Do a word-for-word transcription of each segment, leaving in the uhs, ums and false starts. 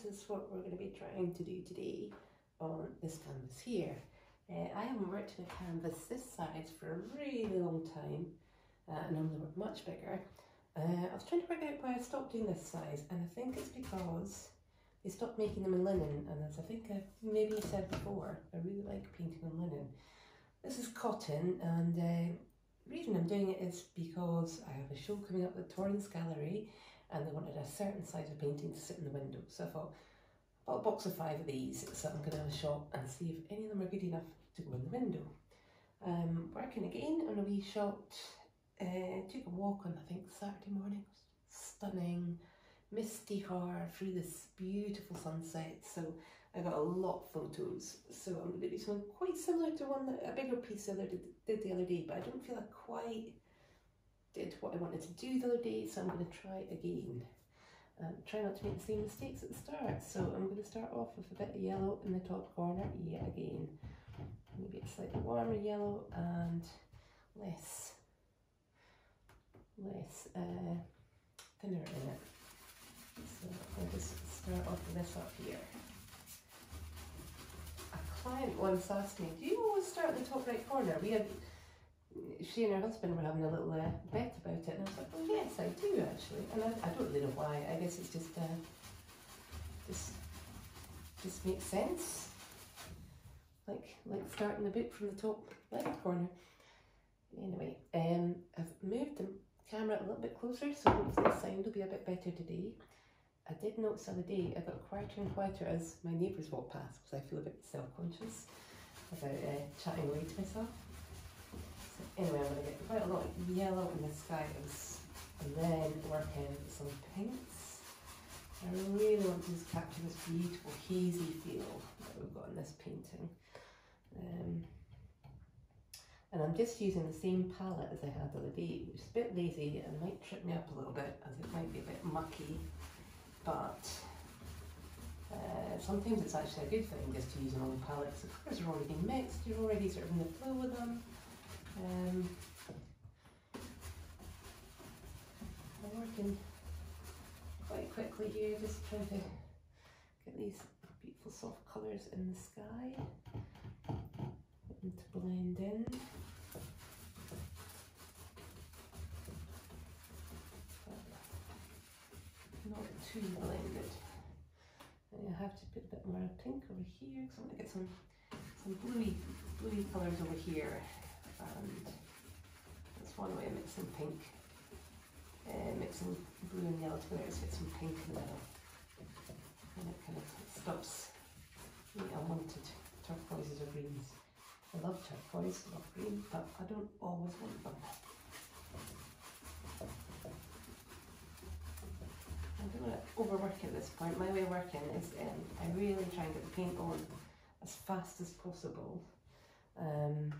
this is what we're going to be trying to do today on this canvas here. Uh, I haven't worked in a canvas this size for a really long time, uh, and I'm going to work much bigger. Uh, I was trying to work out why I stopped doing this size, and I think it's because they stopped making them in linen, and as I think I maybe said before, I really like painting on linen. This is cotton, and uh, the reason I'm doing it is because I have a show coming up at Torrance Gallery, and they wanted a certain size of painting to sit in the window. So I thought, I bought a box of five of these, so I'm going to have a shot and see if any of them are good enough to go in the window. Um, working again on a wee shot. Uh, took a walk on, I think, Saturday morning. Stunning, misty far through this beautiful sunset. So I got a lot of photos. So I'm going to do something quite similar to one that a bigger piece the other did, did the other day, but I don't feel I quite did what I wanted to do the other day, so I'm going to try again. Um, try not to make the same mistakes at the start. So I'm going to start off with a bit of yellow in the top corner yet again. Maybe a slightly warmer yellow and less, less uh, thinner in it. So I'll just start off with this up here. A client once asked me, do you always start at the top right corner? We had, she and her husband were having a little uh, bet about it, and I was like, well, yes, I do actually. And I, I don't really know why. I guess it's just, uh, just, just makes sense. Like, like starting the book from the top left corner. Anyway, um, I've moved the camera a little bit closer, so hopefully the sound will be a bit better today. I did notice the other day I got quieter and quieter as my neighbours walk past, because I feel a bit self-conscious about uh, chatting away to myself. So anyway, I'm going to get quite a lot of yellow in the skies, and then work in some pinks. I really want to just capture this beautiful hazy feel that we've got in this painting. Um, and I'm just using the same palette as I had the other day, which is a bit lazy and might trip me up a little bit as it might be a bit mucky, but uh, sometimes it's actually a good thing just to use an old palette, because the colours are already mixed, you're already sort of in the flow with them. Um, I'm working quite quickly here, just trying to get these beautiful soft colours in the sky, get them to blend in. But not too blended. And I have to put a bit more pink over here, because I want to get some some bluey, bluey colours over here. And that's one way of mixing pink. Uh, mixing blue and yellow together is get some pink in the middle, and it kind of stops the unwanted turquoises or greens. I love turquoise, I love green, but I don't always want them. I don't want to overwork at this point. My way of working is um, I really try and get the paint on as fast as possible, um,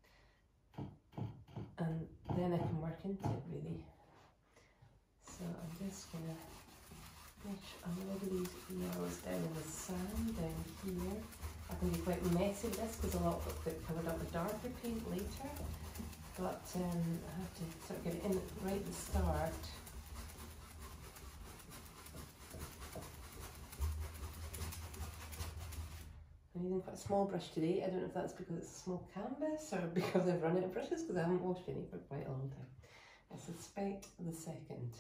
and then I can work into it really. So I'm just going to push a lot of these yellows down in the sand down here. I can be quite messy with this because a lot of it covered up with darker paint later, but um, I have to sort of get it in right at the start. I'm using quite a small brush today. I don't know if that's because it's a small canvas or because I've run out of brushes, because I haven't washed any for quite a long time. I suspect the second.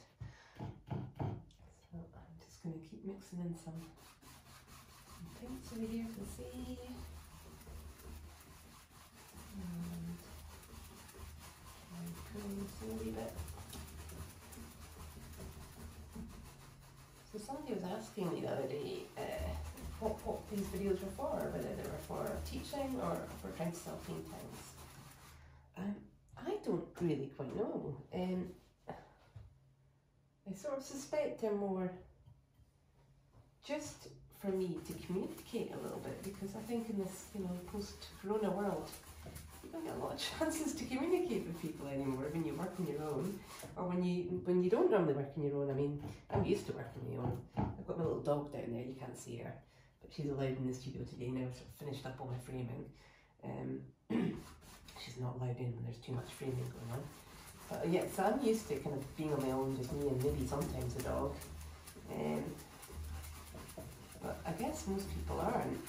So I'm just going to keep mixing in some, some pinks over here for the sea. And try and pull this a wee bit. So somebody was asking me the other day uh, what, what these videos were for, whether they were for teaching or for trying to sell paintings. Um, I don't really quite know. Um, I sort of suspect they're more just for me to communicate a little bit, because I think in this, you know, post-corona world, you don't get a lot of chances to communicate with people anymore when you work on your own, or when you when you don't normally work on your own. I mean, I'm used to working on my own. I've got my little dog down there, you can't see her, but she's allowed in the studio today now. I've sort of finished up all my framing. Um, she's not allowed in when there's too much framing going on. But uh, yeah, so I'm used to kind of being on my own, just me and maybe sometimes the dog. Um, guess most people aren't.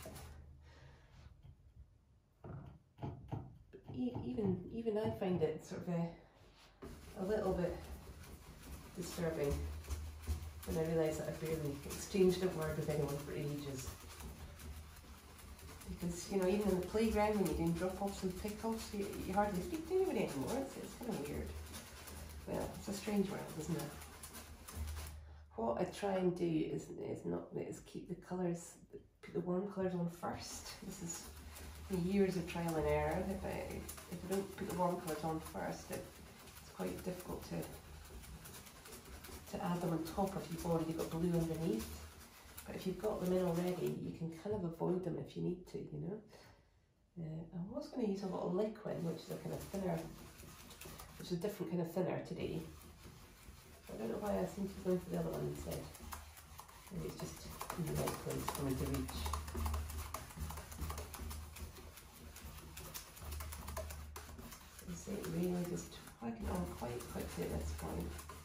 But e even, even I find it sort of a, a little bit disturbing when I realise that I've barely exchanged a word with anyone for ages. Because, you know, even in the playground when you're doing drop-offs and pick-offs, you, you hardly speak to anybody anymore. It's, it's kind of weird. Well, it's a strange world, isn't it? What I try and do is, is not is keep the colours, put the warm colours on first. This is years of trial and error. If I, if I don't put the warm colours on first, it, it's quite difficult to to add them on top if you've already got blue underneath. But if you've got them in already, you can kind of avoid them if you need to, you know. Uh, I was going to use a lot of liquid, which is a kind of thinner, which is a different kind of thinner today. I don't know why I seem to be going for the other one instead. Maybe it's just in the right place for me to reach. You see it really just whacking on quite quickly at this point.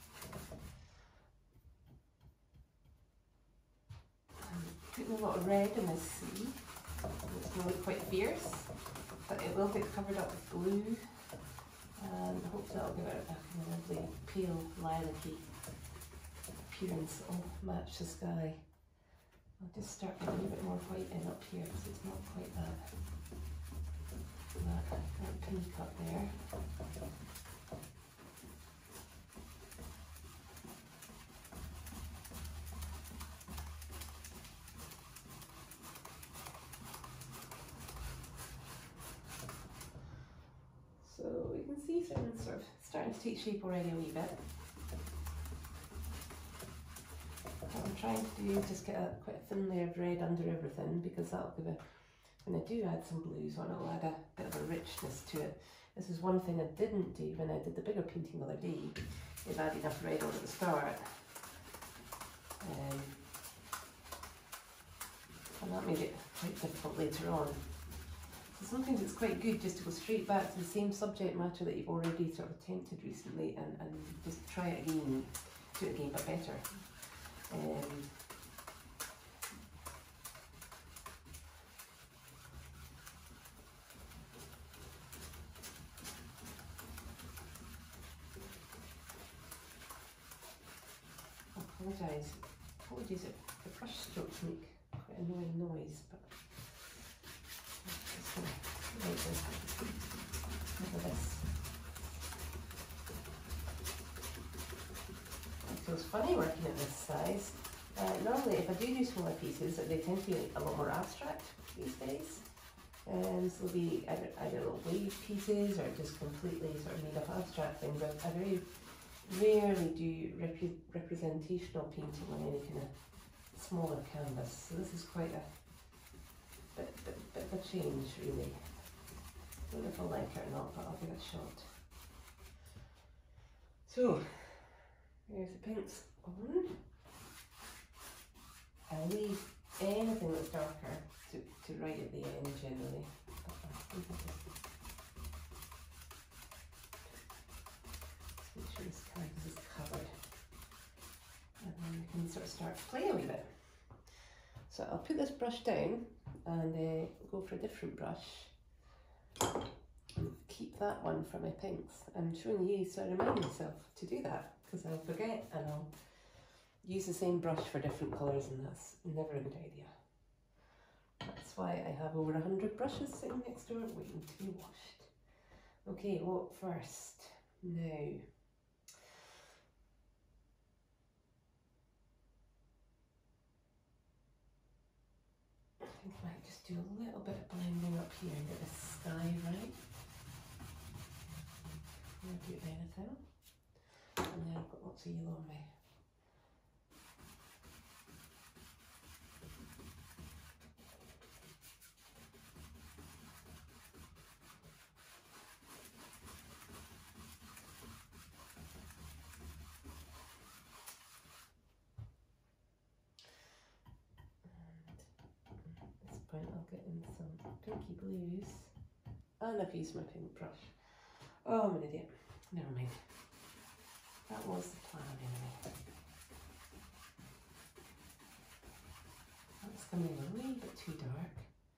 Putting a lot of red in this sea. It's going to look quite fierce, but it will get covered up with blue, and I hope that'll give it a kind of lovely pale lilac-y appearance. It'll match the sky. I'll just start with a little bit more white in up here because it's not quite that, that, that pink up there. So you can see things sort of starting to take shape already a wee bit. What I'm trying to do is just get a quite a thin layer of red under everything, because that'll give a, when I do add some blues on, it'll add a bit of a richness to it. This is one thing I didn't do when I did the bigger painting the other day, is add enough red on at the start. Um, and that made it quite difficult later on. So sometimes it's quite good just to go straight back to the same subject matter that you've already sort of attempted recently and, and just try it again, do it again but better. Um, I apologise, apologies if the brush strokes make quite annoying noise, but I'm just going to write this over this. It feels funny working at this size. Uh, normally if I do do smaller pieces, they tend to be a lot more abstract these days. Um, so they'll be either, either little wave pieces or just completely sort of made up abstract things. I, I very rarely do rep representational painting on any kind of smaller canvas. So this is quite a bit, bit, bit of a change really. I don't know if I'll like it or not, but I'll give it a shot. So, here's the pinks on. I'll leave anything that's darker to, to right at the end generally. Just make sure this canvas is covered. And then we can sort of start playing a wee bit. So I'll put this brush down and uh, go for a different brush. And keep that one for my pinks. I'm showing you so I remind myself to do that, because I'll forget and I'll use the same brush for different colours, and that's never a good idea. That's why I have over a hundred brushes sitting next door waiting to be washed. Okay, what first? Now, I think I might just do a little bit of blending up here and get the sky right. I'll do anything. And then I've got lots of yellow on my I'll get in some pinky blues, and I've used my pink brush. Oh, I'm an idiot. Never mind. That was the plan anyway. That's coming in a wee bit too dark.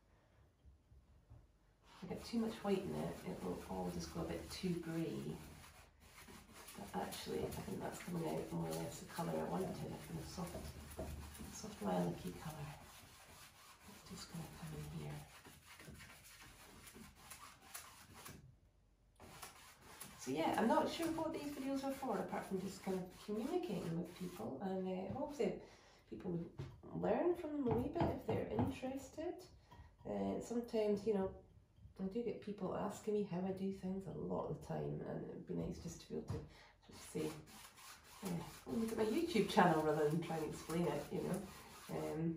If I get too much white in it, it will all just go a bit too grey. But actually, I think that's coming out more or less the colour I wanted, a kind of soft, soft lilac-y colour. It's just going to come in here. So yeah, I'm not sure what these videos are for, apart from just kind of communicating with people, and uh, hopefully people learn from them a wee bit if they're interested. Uh, sometimes, you know, I do get people asking me how I do things a lot of the time, and it'd be nice just to be able to just say, yeah, oh, look at my YouTube channel rather than trying to explain it, you know. Um,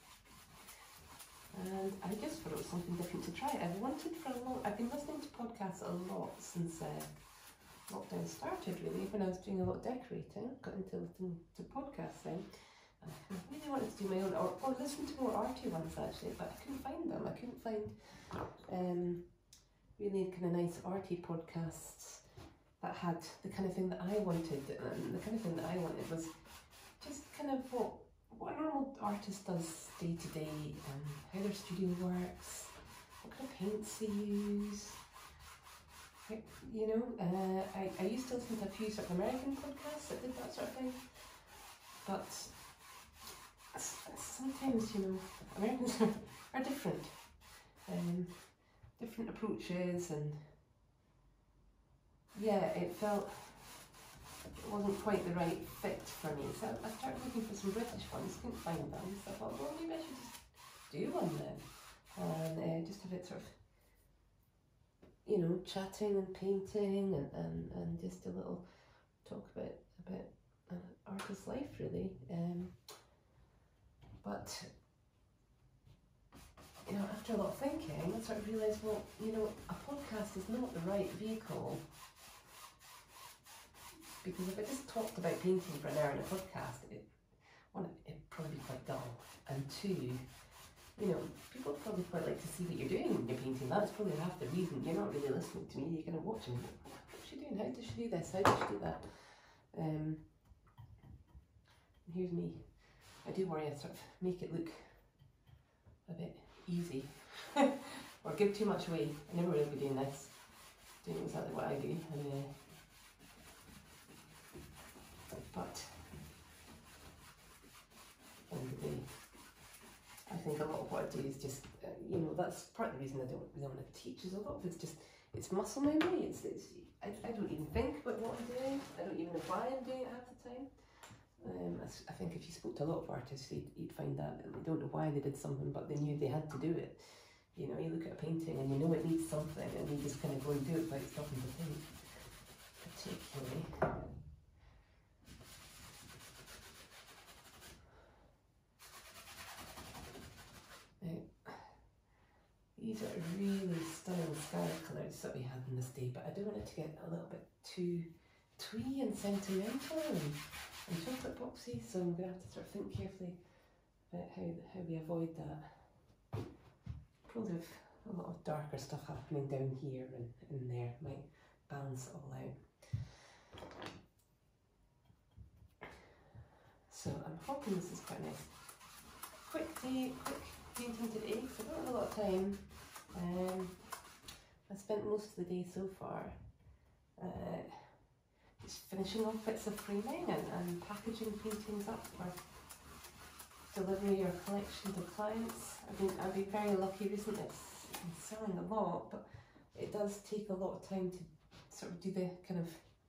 and I just thought it was something different to try. I've wanted for a long, I've been listening to podcasts a lot since uh, lockdown started, really, when I was doing a lot of decorating, got into listening to podcasting. And I really wanted to do my own, or, or listen to more arty ones actually, but I couldn't find them. I couldn't find um, really kind of nice arty podcasts that had the kind of thing that I wanted, and the kind of thing that I wanted was just kind of what, what a normal artist does day to day, and how their studio works, what kind of paints they use. You know, uh, I, I used to listen to a few sort of American podcasts that did that sort of thing, but sometimes, you know, Americans are, are different, um, different approaches, and yeah, it felt it wasn't quite the right fit for me, so I started looking for some British ones, couldn't find them, so I thought, well, maybe I should just do one then, and uh, just have it sort of, you know, chatting and painting, and, and, and just a little talk about about uh, artist life, really. Um, but you know, after a lot of thinking, I sort of realised, well, you know, a podcast is not the right vehicle, because if I just talked about painting for an hour in a podcast, it one, it'd probably be quite dull, and two, you know, people would probably quite like to see what you're doing when you're painting. That's probably half the reason. You're not really listening to me, you're kind of watching. What's she doing? How does she do this? How does she do that? Um, and here's me. I do worry I sort of make it look a bit easy or give too much away. I never really be doing this, doing exactly what I do. And, uh, but end of the day, I think a lot of what I do is just, uh, you know, that's part of the reason I don't really want to teach, is a lot of it's just, it's muscle memory. It's, it's I, I don't even think about what I'm doing. I don't even know why I'm doing it half the time. Um, I think if you spoke to a lot of artists, you'd, you'd find that they don't know why they did something, but they knew they had to do it. You know, you look at a painting and you know it needs something, and you just kind of go and do it without stopping to think, particularly. Now, these are really stunning sky colours that we had in this day, but I do want it to get a little bit too twee and sentimental and, and chocolate boxy, so I'm going to have to sort of think carefully about how, how we avoid that. Probably have a lot of darker stuff happening down here and in there, might balance it all out. So I'm hoping this is quite nice. Quick day, quick painting today, so I don't have a lot of time. Um, I spent most of the day so far uh, just finishing off bits of framing and, and packaging paintings up for delivery or collection to clients. I've been, I've been very lucky recently. It's been selling a lot, but it does take a lot of time to sort of do the kind of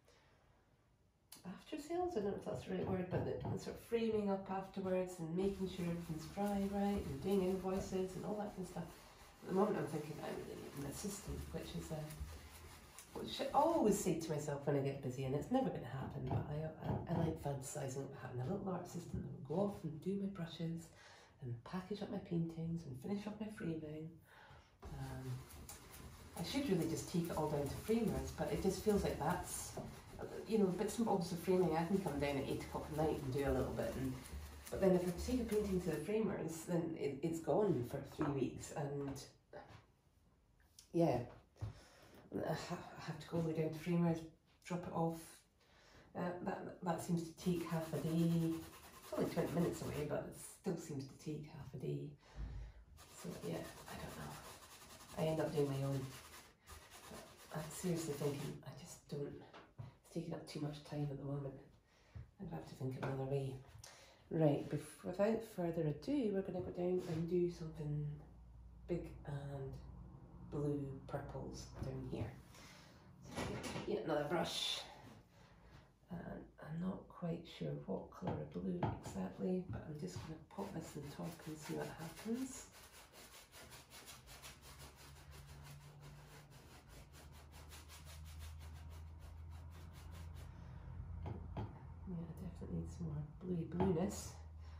after sales, I don't know if that's the right word, but the, the sort of framing up afterwards and making sure everything's dry right and doing invoices and all that kind of stuff. At the moment I'm thinking I really need an assistant, which is a which I always say to myself when I get busy, and it's never going to happen, but I, I, I like fantasising about having a little art assistant that will go off and do my brushes and package up my paintings and finish off my framing. Um, I should really just take it all down to framers, but it just feels like that's, you know, bits and bobs of framing. I can come down at eight o'clock at night and do a little bit, and but then if I take a painting to the framers, then it, it's gone for three weeks, and yeah, I have to go all the way down to framers, drop it off. Uh, that that seems to take half a day. It's only twenty minutes away, but it still seems to take half a day. So yeah, I don't know. I end up doing my own. I'm seriously thinking, I just don't, it's taking up too much time at the moment. I'd have to think of another way. Right, bef- without further ado, we're going to go down and do something big and blue purples down here. So get another brush. And I'm not quite sure what colour of blue exactly, but I'm just going to pop this on top and see what happens. Yeah, definitely needs some more bluey blueness.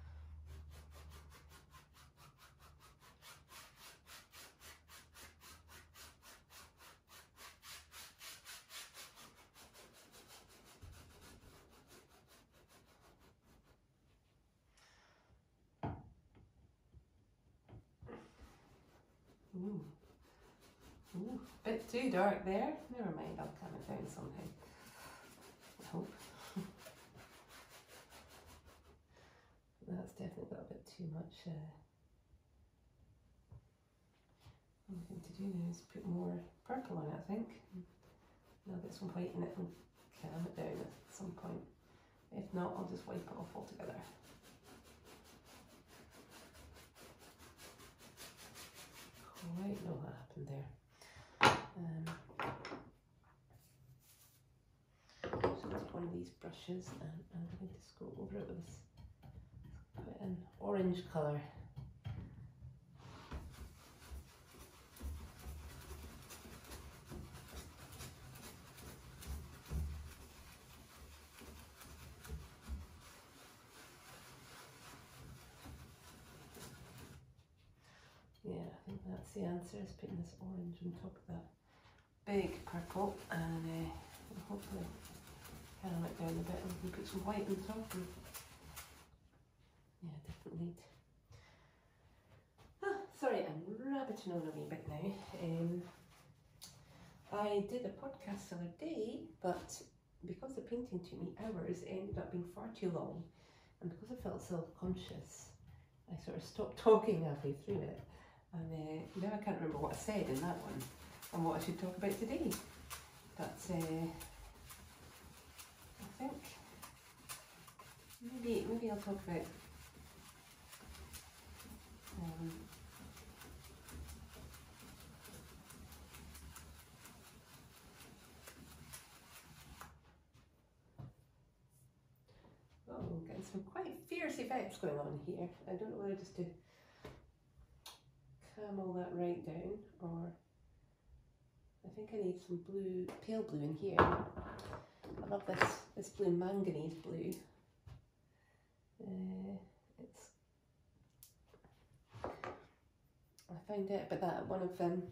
Ooh. Ooh, bit too dark there. Never mind, I'll calm it down somehow. I hope. That's definitely got a bit too much. Uh, one thing to do now is put more purple on it, I think. Now get some white in it and calm it down at some point. If not, I'll just wipe it off altogether. Quite know what happened there. Um, so I'll take one of these brushes and I'm going to just go over it with this quite an orange colour. Yeah, I think that's the answer, is putting this orange on top of that big purple, and uh, hopefully calm it down a bit, and we can put some white on top. And yeah, definitely need. Ah, sorry, I'm rabbiting on a wee bit now. Um, I did a podcast the other day, but because the painting took me hours, it ended up being far too long, and because I felt self-conscious, I sort of stopped talking halfway through it. And uh, now I can't remember what I said in that one and what I should talk about today. But uh, I think maybe maybe I'll talk about um, oh, I'm getting some quite fierce effects going on here. I don't know whether just to calm all that right down, or I think I need some blue, pale blue in here. I love this, this blue manganese blue. Uh, it's, I found out about that at one of um,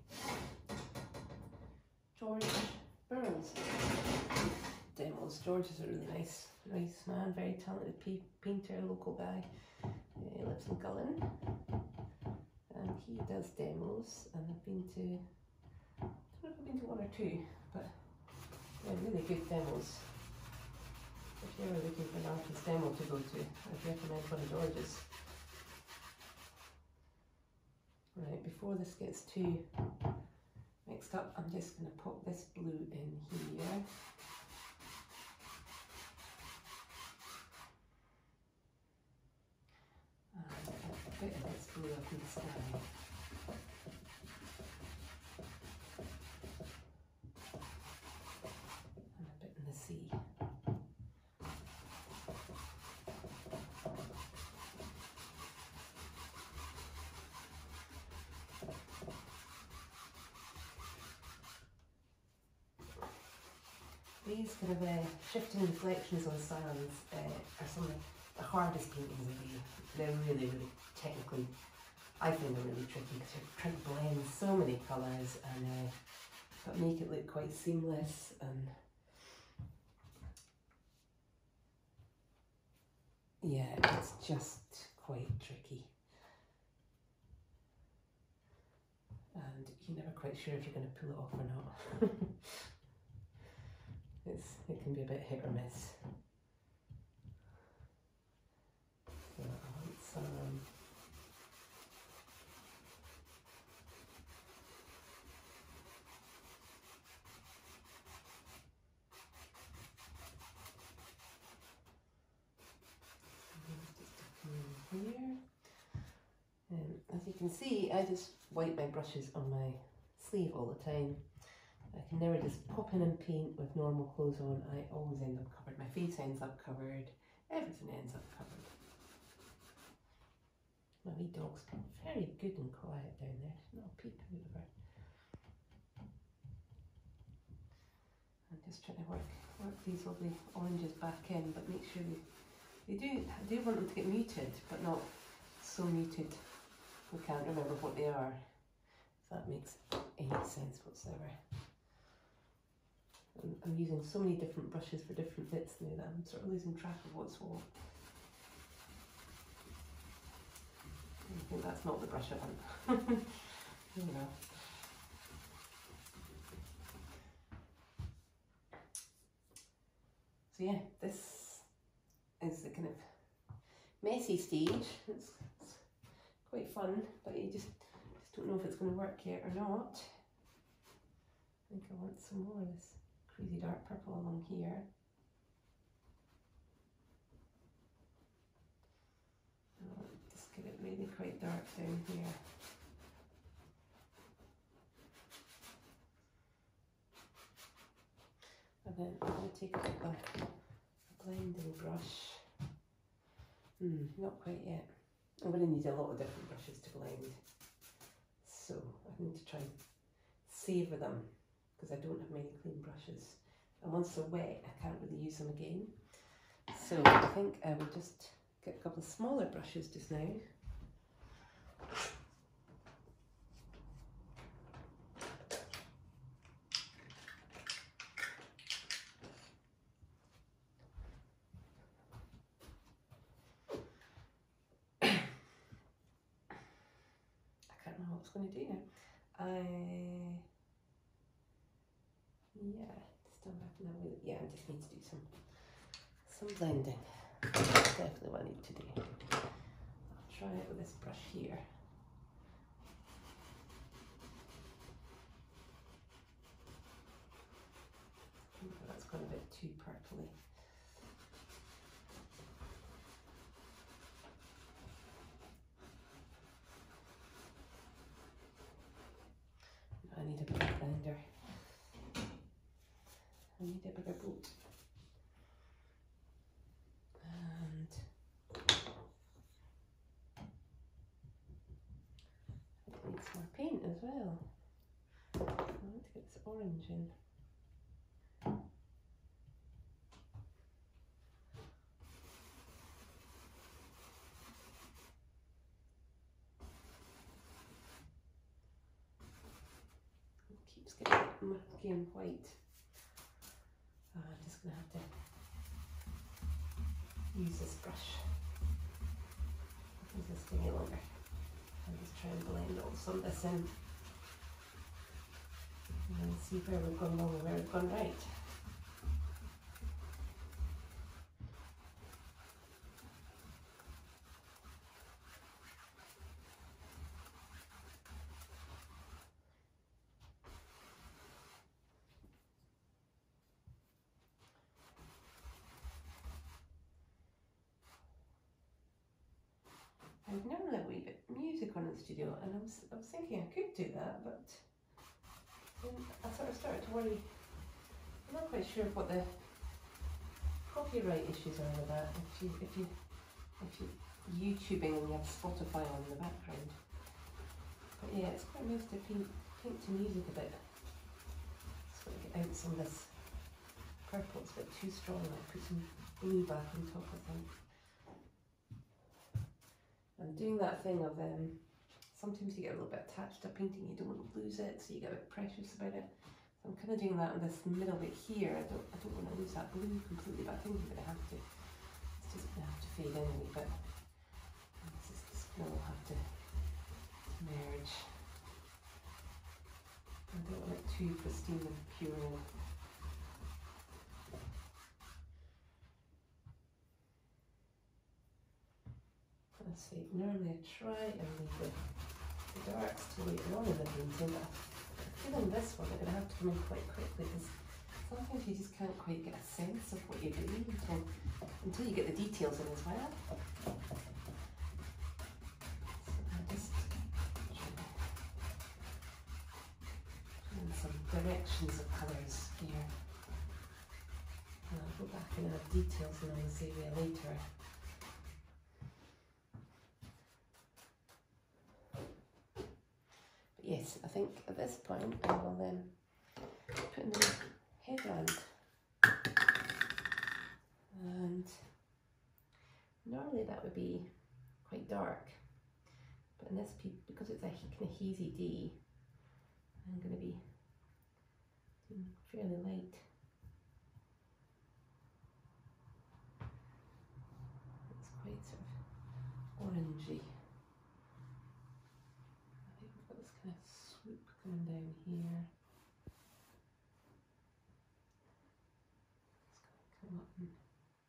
George Burrell's demos. George is a really nice, nice man, very talented painter, local guy. Uh, he lives in Gullin. And he does demos, and I've been to, I don't know if I've been to one or two, but they're really good demos. If you're ever looking for an artist demo to go to, I'd recommend one of George's. Right, before this gets too mixed up, I'm just going to pop this blue in here. A bit of this blue up in the sky. And a bit in the sea. These kind of uh, shifting reflections on sands uh, are some of the hardest paintings I do. They're really, really technically, I think they're really tricky because you're trying to blend so many colours and uh, but make it look quite seamless, and yeah, it's just quite tricky. And you're never quite sure if you're going to pull it off or not. it's, it can be a bit hit or miss. can see, I just wipe my brushes on my sleeve all the time. I can never just pop in and paint with normal clothes on. I always end up covered. My face ends up covered. Everything ends up covered. My wee dog's very good and quiet down there. She's not a peep out of her. I'm just trying to work work these lovely oranges back in, but make sure they, they do, I do want them to get muted, but not so muted we can't remember what they are. If that makes any sense whatsoever. I'm, I'm using so many different brushes for different bits now that I'm sort of losing track of what's what. I think that's not the brush I want. Oh well. So yeah, this is the kind of messy stage. It's, it's quite fun, but you just, just don't know if it's going to work yet or not. I think I want some more of this crazy dark purple along here. I'll just get it really quite dark down here. And then I'm going to take a, a, a blending brush. Hmm, not quite yet. I'm going to need a lot of different brushes to blend. So I need to try and savour them because I don't have many clean brushes. And once they're wet, I can't really use them again. So I think I will just get a couple of smaller brushes just now. Going to do now. I yeah, still have no way. Yeah, I just need to do some some blending. That's definitely what I need to do. I'll try it with this brush here. That's gone a bit too purpley. I need a bigger blender. I need a bigger boat. And I need some more paint as well. I want to get this orange in. Murky and white. Uh, I'm just going to have to use this brush. Use this thing longer. And just try and blend all some of this in. And see where we've gone wrong and where we've gone right. I've never had a wee bit of music on in the studio, and I was, I was thinking I could do that, but then I sort of started to worry. I'm not quite sure what the copyright issues are with that. If you if you if you YouTubing and you have Spotify on in the background. But yeah, it's quite nice to paint paint to music a bit. Just want to get out some of this purple. It's a bit too strong. I'll put some blue back on top, I think. I'm doing that thing of um, sometimes you get a little bit attached to painting, you don't want to lose it, so you get a bit precious about it. So I'm kind of doing that on this middle bit here. I don't, I don't want to lose that blue completely, but I think I'm going to have to. It's just going to have to fade in a wee bit. And this is just going to have to merge. I don't want it too pristine and pure. Let's see, normally I try and leave the, the darks till later on in the painting, but I feel in this one I'm going to have to come in quite quickly because sometimes you just can't quite get a sense of what you're doing until, until you get the details in as well. So I just directions of colours here. And I'll go back and add details in this area later. But yes, I think at this point I will then put in the headland. And normally that would be quite dark, but in this piece, because it's a kind of hazy day, I'm going to be doing fairly light. It's quite sort of orangey. I think we've got this kind of swoop coming down here. It's going to come up and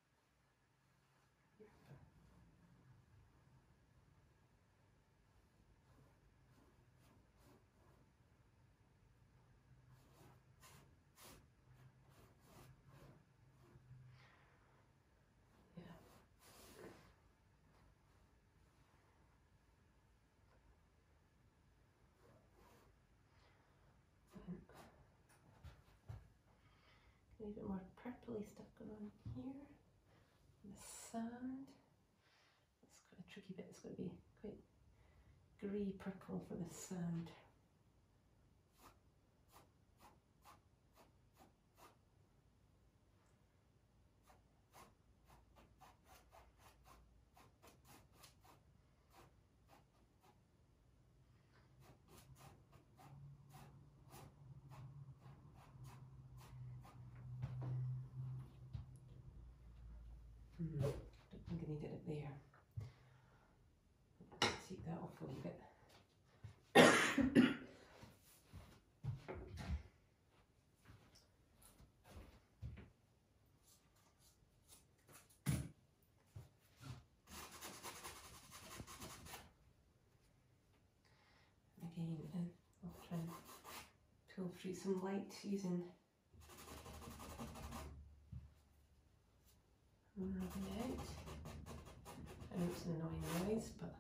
a little bit more purpley stuff going on here. The sand. It's quite a tricky bit. It's got to be quite grey purple for the sand. Hmm, don't think I needed it there. Let's take that off a wee bit. Again, and I'll try and pull through some light using rubbing it out. I know it's an annoying noise, but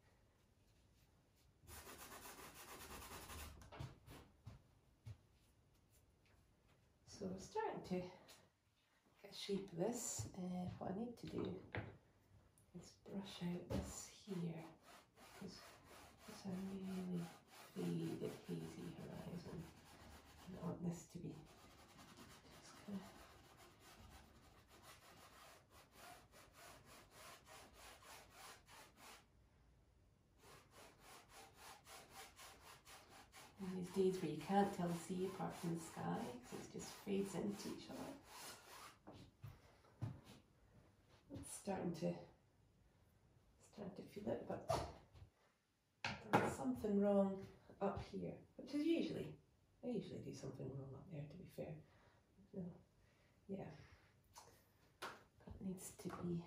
so we're starting to get a shape of this. Uh, what I need to do is brush out this here, because it's a really faded, hazy horizon. I want this to be just kind of these days where you can't tell the sea apart from the sky because it just fades into each other. It's starting to starting to feel it, but there's something wrong up here, which is usually, I usually do something wrong up there, to be fair. No, yeah, that needs to be.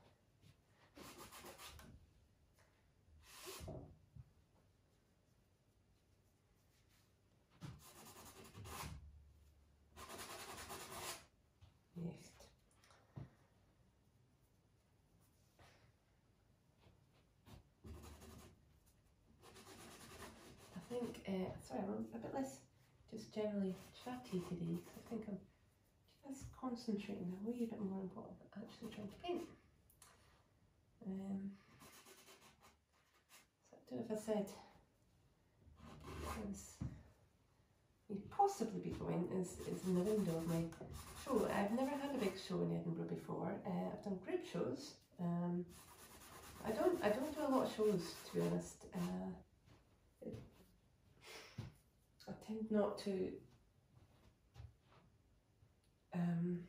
Yes. I think, uh, sorry, I'm a bit less just generally chatty today because I think I'm just concentrating a wee bit more on what I'm actually trying to paint. Um, so I don't know if I said this may possibly be going is, is in the window of my show. I've never had a big show in Edinburgh before. Uh, I've done group shows. Um, I don't I don't do a lot of shows, to be honest. Uh, it, I tend not to um,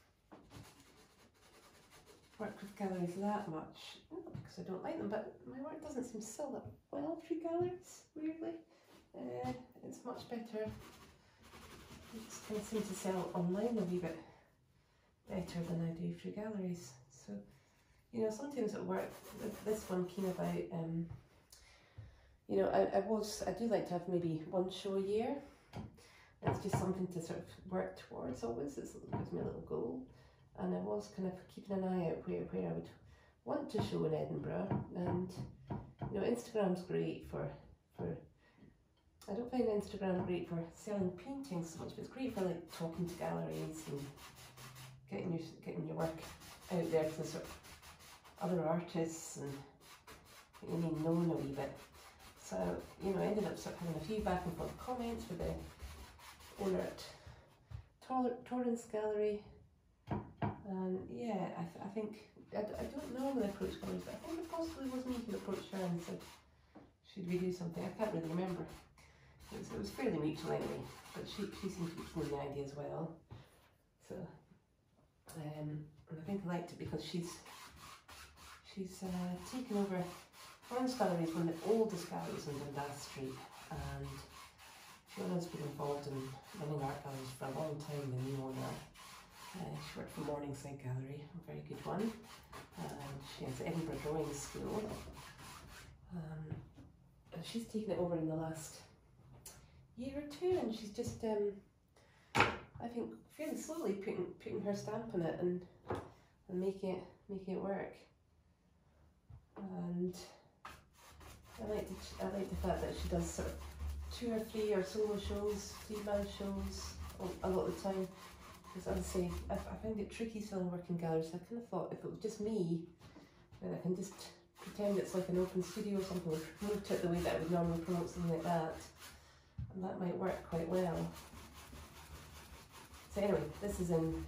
work with galleries that much, not because I don't like them, but my work doesn't seem to sell that well through galleries, weirdly. Uh, it's much better, it just kind of seems to sell online a wee bit better than I do through galleries. So, you know, sometimes at work, this one came about, um, you know, I, I was, I do like to have maybe one show a year. It's just something to sort of work towards always. It's, it gives me a little goal. And I was kind of keeping an eye out where, where I would want to show in Edinburgh. And, you know, Instagram's great for, for I don't find Instagram great for selling paintings so much, but it's great for like talking to galleries and getting your getting your work out there to sort of other artists and getting you known a wee bit. So, you know, I ended up sort of having a few back and forth comments with the owner at Tor Torrance Gallery. And yeah, I, th I think, I, d I don't normally approach galleries, but I think it possibly was me who approached her and said, should we do something? I can't really remember. It was, it was fairly mutual anyway, but she, she seemed to be keen on the idea as well. So, um, and I think I liked it because she's she's uh, taken over. Torrance Gallery is one of the oldest galleries on Dundas Street, and Fiona's been involved in running art galleries for a long time, the new owner. Uh, she worked for Morningside Gallery, a very good one. And she has Edinburgh Drawing School. Um, and she's taken it over in the last year or two, and she's just, um, I think, fairly slowly putting putting her stamp on it and and making it making it work. And I like the, I like the fact that she does sort of two or three or solo shows, three-man shows a lot of the time. Because as I say, I, I find it tricky selling work in galleries. I kind of thought if it was just me, then I can just pretend it's like an open studio or something, or promote it the way that I would normally promote something like that, and that might work quite well. So anyway, this is in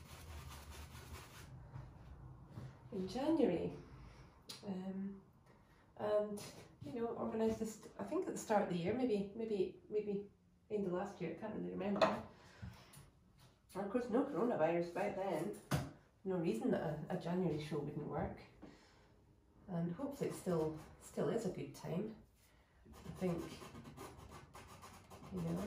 in January, um, and you know, organised this, I think at the start of the year, maybe maybe maybe end of last year, I can't really remember. And of course, no coronavirus back then. No reason that a, a January show wouldn't work. And hopefully it still still is a good time. I think, you know.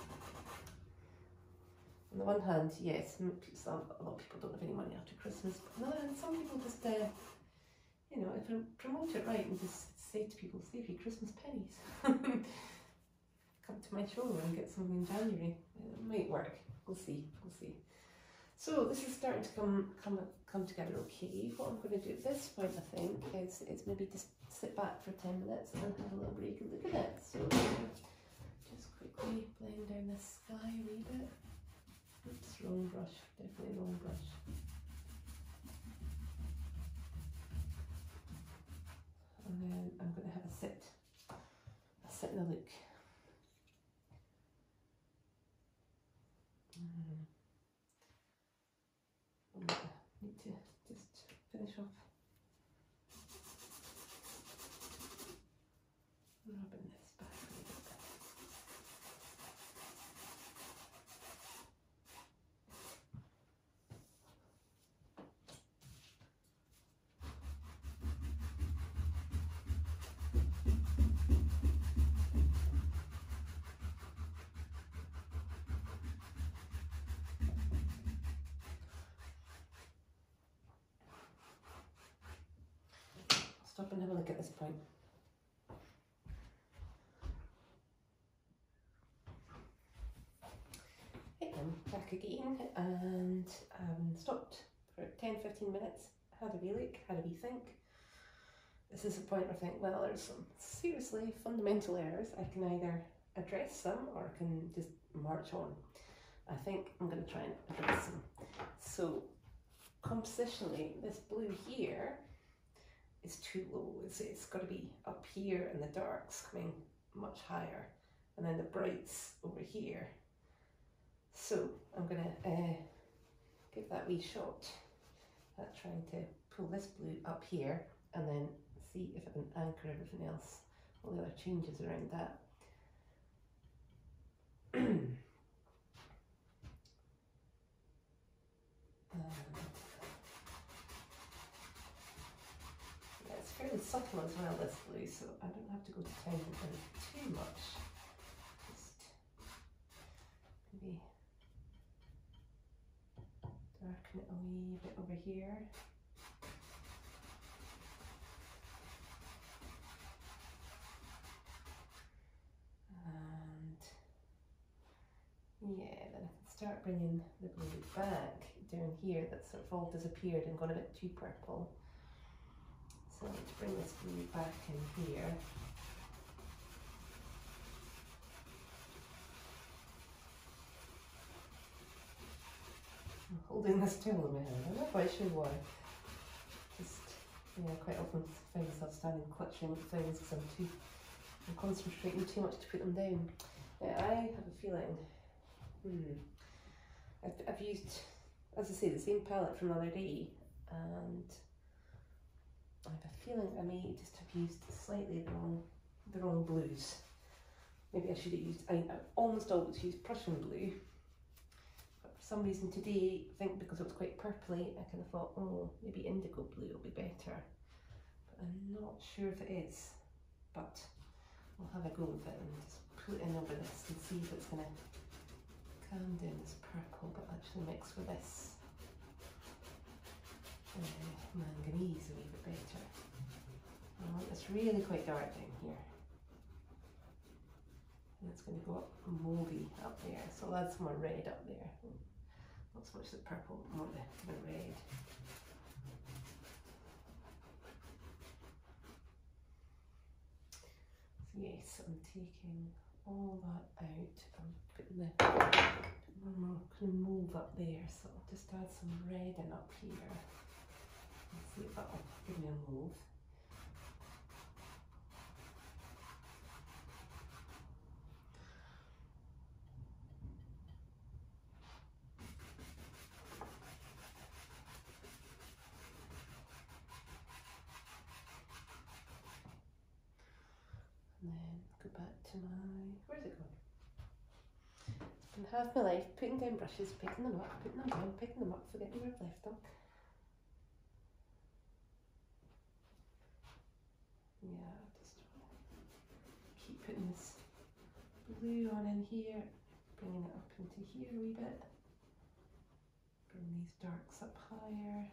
On the one hand, yes, a lot of people don't have any money after Christmas. But on the other hand, some people just, uh, you know, if I promote it right and just say to people, save your Christmas pennies. Come to my show and get something in January. It might work. We'll see. We'll see. So this is starting to come come come together okay. What I'm going to do at this point, I think, is is maybe just sit back for ten minutes and then have a little break and look at it. So just quickly blend down the sky a wee bit. Oops, wrong brush. Definitely wrong brush. And then I'm going to have a sit, a sit and a look. Mm. I need to just finish off rubbing this back a little bit. Stop and have a look at this point. Hey, I'm back again and um, stopped for ten to fifteen minutes, had a wee look, had a wee think. This is the point where I think, well, there's some seriously fundamental errors. I can either address them or I can just march on. I think I'm going to try and address them. So, compositionally, this blue here is too low. It's, it's got to be up here and the darks coming much higher, and then the brights over here. So I'm going to uh, give that wee shot at trying to pull this blue up here and then see if I can anchor everything else, all the other changes around that. um, It's fairly subtle as well, this blue, so I don't have to go to town on it too much. Just maybe darken it a wee bit over here. And yeah, then I can start bringing the blue back down here. That's sort of all disappeared and gone a bit too purple. So I need to bring this blue back in here. holding this towel in my hand. I'm not quite sure why. Just, yeah, I quite often find myself standing clutching at things because I'm too, I'm concentrating too much to put them down. Yeah, I have a feeling, hmm, I've, I've used, as I say, the same palette from the other day, and I have a feeling I may just have used slightly the wrong, the wrong blues. Maybe I should have used, I, I almost always use Prussian blue. For some reason today, I think because it was quite purpley, I kind of thought, oh, maybe indigo blue will be better. But I'm not sure if it is. But I'll have a go with it and just put it in over this and see if it's going to calm down this purple, but actually mix with this uh, manganese a wee bit better. I want this really quite dark down here. And it's going to go up mauvey up there, so I'll add some more red up there. Not so much the purple, more the, the red. So yes, I'm taking all that out. I'm putting the putting more kind of mauve up there, so I'll just add some red in up here. Let's see if that'll give me a mauve. And then go back to my, where's it gone? It's been half my life putting down brushes, picking them up, putting them down, picking them up, forgetting where I've left them. Yeah, just keep putting this blue on in here, bringing it up into here a wee bit. Bring these darks up higher.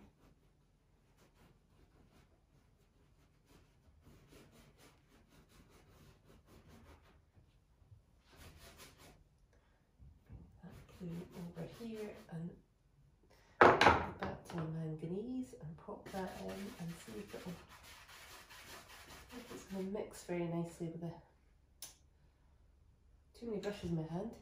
Blue over here and go back to the manganese and pop that in and see if it'll, if it's going to mix very nicely with the, too many brushes in my hand.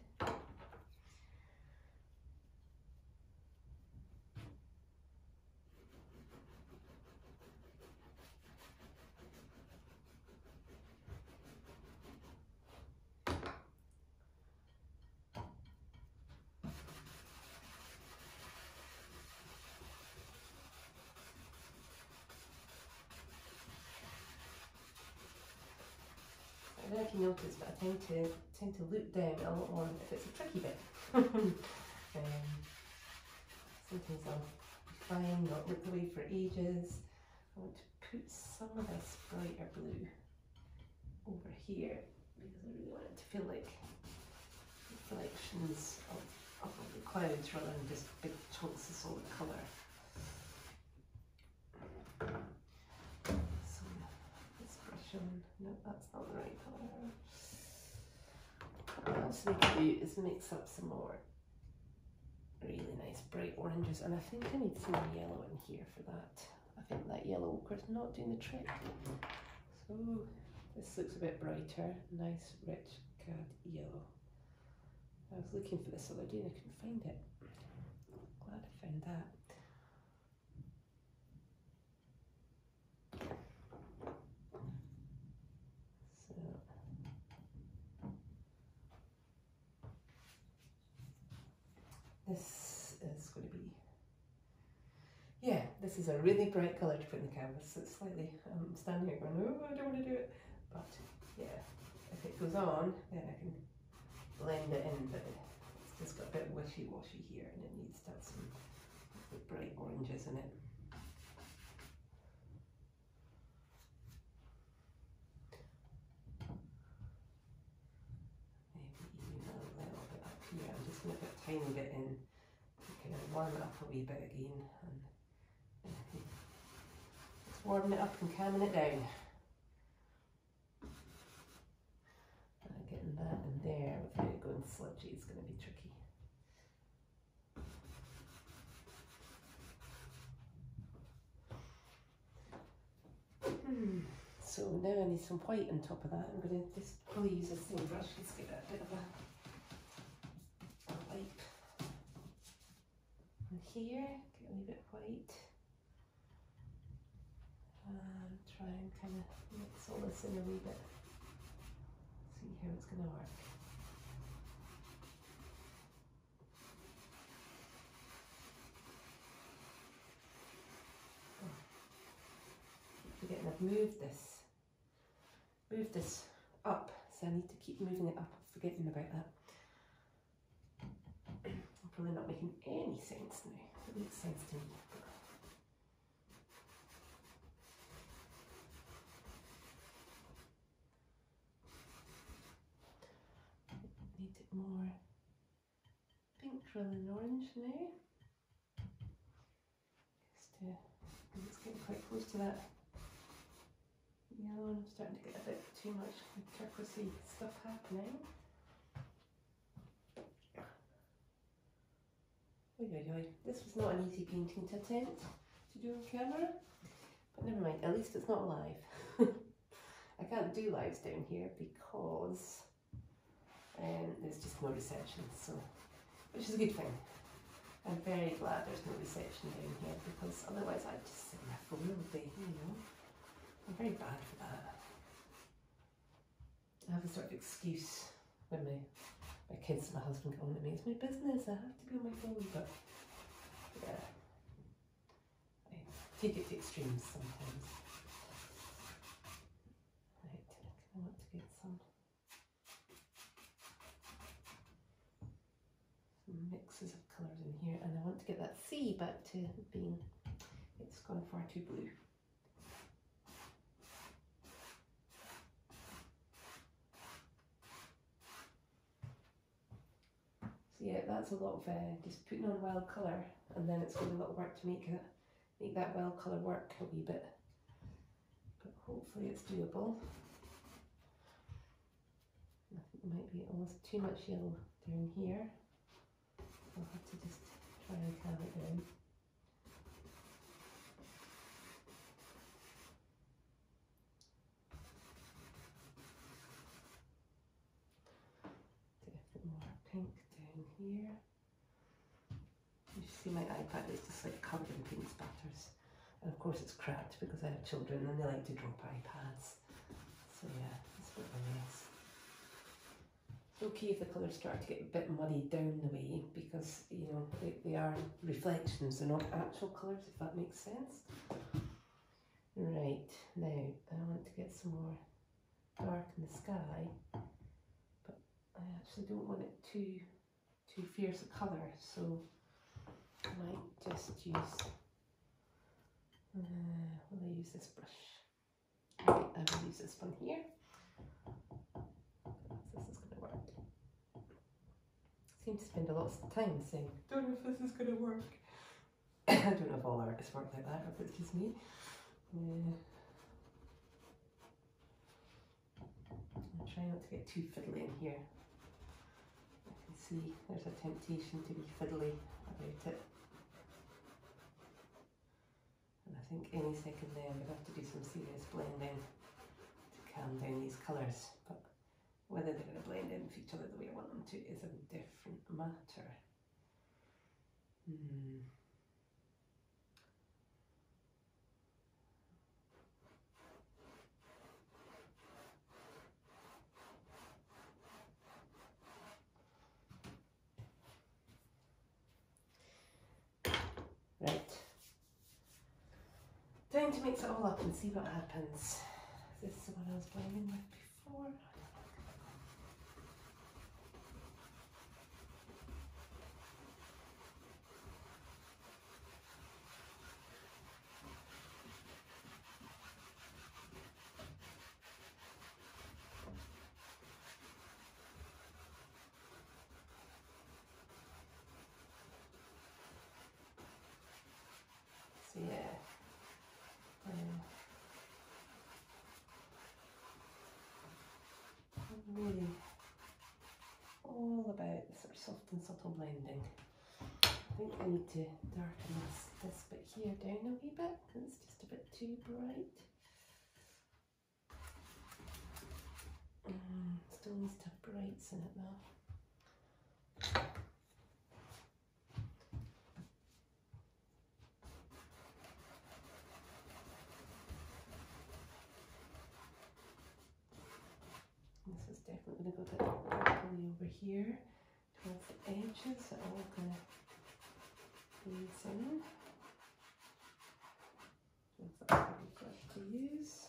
I don't know if you noticed, but I tend to tend to loop down a lot more if it's a tricky bit. um, sometimes I'll be fine, not look away for ages. I want to put some of this brighter blue over here because I really want it to feel like reflections of, of the clouds rather than just big chunks of solid colour. So this brush on, no, that's not the right colour. What else we can do is mix up some more really nice bright oranges, and I think I need some yellow in here for that. I think that yellow ochre is not doing the trick. So this looks a bit brighter, nice rich cad yellow. I was looking for this other day and I couldn't find it. Glad I found that. So this is going to be, yeah, this is a really bright colour to put in the canvas. It's slightly, I'm standing here going, oh, I don't want to do it. But yeah, if it goes on, then I can blend it in, but it's just got a bit wishy-washy here and it needs to have some bright oranges in it. Maybe even a little bit up here. I'm just going to put a tiny bit in to kind of warm it up a wee bit again. And just warming it up and calming it down. And getting that in there without it going sludgy is going to be tricky. Hmm. So now I need some white on top of that. I'm going to just probably use the same brush, just get a bit of a, a wipe in here, get a wee bit white, and try and kind of mix all this in a wee bit, see how it's going to work. Oh, keep forgetting I've moved this, moved this up, so I need to keep moving it up, I'm forgetting about that. I'm probably not making any sense now. It makes sense to me. Need it more pink rather than orange now. Just to, it's getting quite close to that yellow, and I'm starting to get a bit too much turquoisey stuff happening. Oi, oi, oi. This was not an easy painting to attempt to do on camera, but never mind, at least it's not live. I can't do lives down here because um, there's just no reception, so, which is a good thing. I'm very glad there's no reception down here, because otherwise I'd just sit on my phone all day, you know. I'm very bad for that. I have a sort of excuse when my My kids and my husband go on to me, it's my business, I have to be on my phone, but yeah, I take it to extremes sometimes. Right, I want to get some, some mixes of colours in here, and I want to get that sea back to being, it's gone far too blue. So yeah, that's a lot of uh, just putting on wild colour, and then it's going to be a lot of work to make it, make that wild colour work a wee bit. But hopefully it's doable. I think there might be almost too much yellow down here. I'll have to just try and calm it down. Definitely more pink down here. You see my iPad is just like covered in paint spatters, and of course it's cracked because I have children and they like to drop iPads, so yeah, it's a bit of a mess. It's okay if the colours start to get a bit muddy down the way, because you know they, they are reflections, they're not actual colours, if that makes sense. Right, now I want to get some more dark in the sky, but I actually don't want it too too fierce a colour, so I might just use, uh, will I use this brush? Right, I will use this one here. This is going to work. I seem to spend a lot of time saying, don't know if this is going to work. I don't know if all artists work like that, or if it's just me. Uh, I'm trying not to get too fiddly in here. I can see there's a temptation to be fiddly about it. And I think any second then we'll have to do some serious blending to calm down these colours. But whether they're going to blend in with each other the way I want them to is a different matter. Hmm. Right. Time to mix it all up and see what happens. Is this the one I was blending with before? So yeah. Um, I'm really all about the sort of soft and subtle blending. I think I need to darken this, this bit here down a wee bit because it's just a bit too bright. Um, still needs to have brights in it though. here towards the edges that are all going to blaze in. That's what we've got to use.